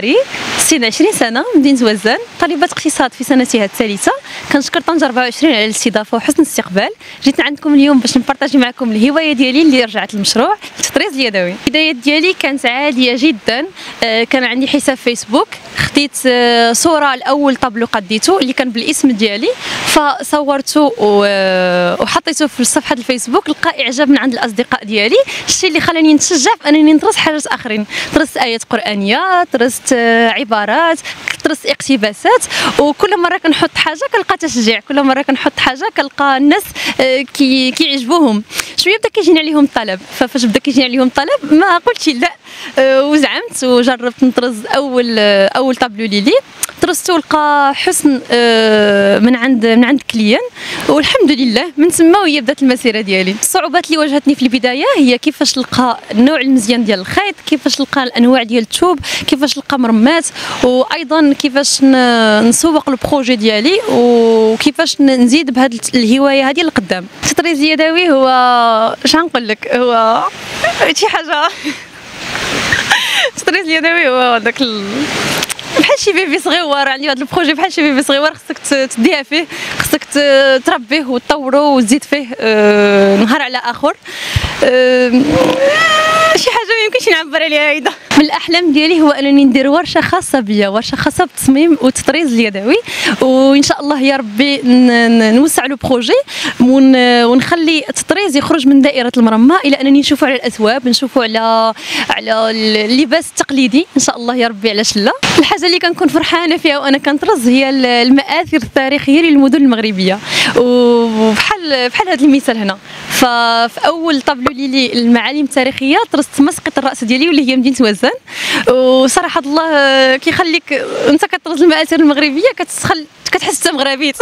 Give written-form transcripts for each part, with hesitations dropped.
الدراري، سن 20 سنه، مدينه وزان، طالبه اقتصاد في سنتها الثالثه. كنشكر طنجة 24 على الاستضافه وحسن الاستقبال. جيت عندكم اليوم باش نبارطاجي معكم الهوايه ديالي اللي رجعت للمشروع التطريز اليدوي. البدايات ديالي كانت عاديه جدا. كان عندي حساب فيسبوك، خديت صوره الاول طابلو قديته اللي كان بالاسم ديالي، فصورته وحطيته في صفحه الفيسبوك. لقى اعجاب من عند الاصدقاء ديالي، الشيء اللي خلاني نتشجع في انني ندرس حاجات اخرين. درست ايات قرانيه، درست عبارات، درست اقتباسات. وكل مره كنحط حاجه كنلقى تشجيع، كل مره كنحط حاجه كنلقى الناس كيعجبوهم. شويه بدا كيجيني عليهم الطلب، فاش بدا كيجيني عليهم الطلب ما قلتش لا، وزعمت وجربت نطرز اول طابلو ليلي. درستو لقى حسن من عند كليان، والحمد لله من تما وهي بدات المسيره ديالي. الصعوبات اللي واجهتني في البدايه هي كيفاش نلقى النوع المزيان ديال الخيط، كيفاش نلقى الانواع ديال الثوب، كيفاش نلقى مرمات، وايضا كيفاش نسوق البروجي ديالي، وكيفاش نزيد بهذه الهوايه هذه لقدام. التطريز اليدوي هو اش غنقول لك، هو شي حاجه التطريز اليدوي هو داك بحال شي بيبي صغيور. عندي هذا البروجي بحال شي بيبي صغيور، خصك تديها فيه، خصك تربيه وتطورو وتزيد فيه نهار على اخر. شي حاجه ما يمكنش نعبر عليها هيدا. من الاحلام ديالي هو انني ندير ورشه خاصه بيا، ورشه خاصه بالتصميم والتطريز اليدوي، وان شاء الله يا ربي نوسع لو بروجي ونخلي التطريز يخرج من دائره المرمى الى انني نشوفوا على الاثواب، نشوفوا على اللباس التقليدي ان شاء الله يا ربي. علاش لا. الحاجه اللي كنكون فرحانه فيها وانا كنطرز هي المآثر التاريخيه للمدن المغربيه، وبحال هذا المثال هنا. ففي اول طابلو ليلي المعالم التاريخيه طرزت مسقط الراس ديالي واللي هي مدينه وزان. وصراحه الله كيخليك انت كطرز المآثر المغربيه كتحس انت مغربيت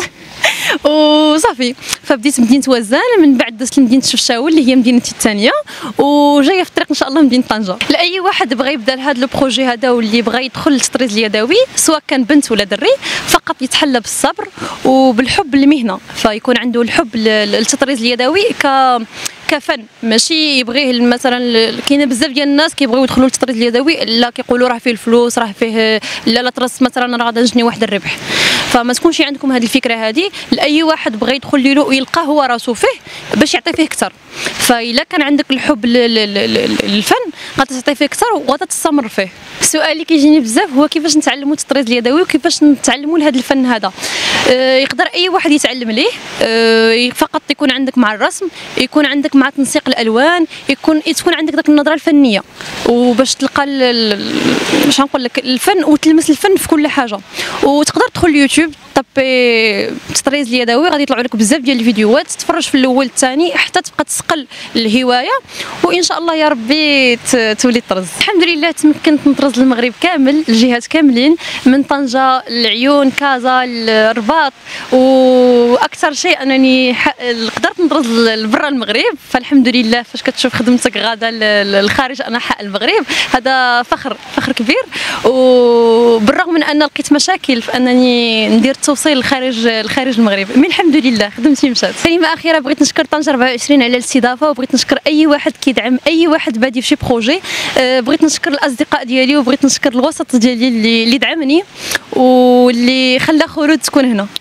وصافي. فبديت مدينه وزان، من بعد دزت لمدينه شفشاون اللي هي مدينتي الثانيه، وجايه في الطريق ان شاء الله مدينه طنجه. لاي واحد بغى يبدا لهذا البروجي هذا واللي بغى يدخل للتطريز اليدوي، سواء كان بنت ولا دري، فقط يتحلى بالصبر وبالحب للمهنه، فيكون عنده الحب للتطريز اليدوي كفن، ماشي يبغيه. مثلا كاينه بزاف ديال الناس كيبغيو يدخلوا للتطريز اليدوي، لا كيقولوا راه فيه الفلوس، راه فيه لا طرز مثلا راه غادي تجني واحد الربح. فما تكونش عندكم هذه الفكره هذه. لاي واحد بغى يدخل له ويلقى هو راسو فيه باش يعطي فيه اكثر. فإلا كان عندك الحب للفن غتعطي فيه اكثر وغتستمر فيه. السؤال اللي كيجيني بزاف هو كيفاش نتعلموا التطريز اليدوي وكيفاش نتعلموا لهذا الفن هذا. يقدر اي واحد يتعلم ليه، فقط يكون عندك مع الرسم، يكون عندك مع تنسيق الالوان، تكون عندك داك النظره الفنيه، وباش تلقى باش نقول لك الفن وتلمس الفن في كل حاجه. وتقدر تدخل اليوتيوب طبي التطريز اليدوي، غادي يطلعوا لك بزاف ديال الفيديوهات، تتفرج في الاول الثاني حتى تبقى تسقل الهوايه، وان شاء الله يا ربي تولي طرز. الحمد لله تمكنت نطرز المغرب كامل، الجهات كاملين، من طنجه، العيون، كازا، الرباط، واكثر شيء انني قدرت نطرز لبرا المغرب. فالحمد لله فاش كتشوف خدمتك غاده للخارج انحاء المغرب، هذا فخر كبير. وبالرغم من ان لقيت مشاكل في انني ندير التوصيل لخارج المغرب، من الحمد لله خدمتي مشات. كلمه اخيره، بغيت نشكر طنجة 24 على الاستضافه، وبغيت نشكر اي واحد كيدعم اي واحد بادي في شي بروجي. بغيت نشكر الاصدقاء ديالي، وبغيت نشكر الوسط ديالي اللي دعمني واللي خلى خلود تكون هنا.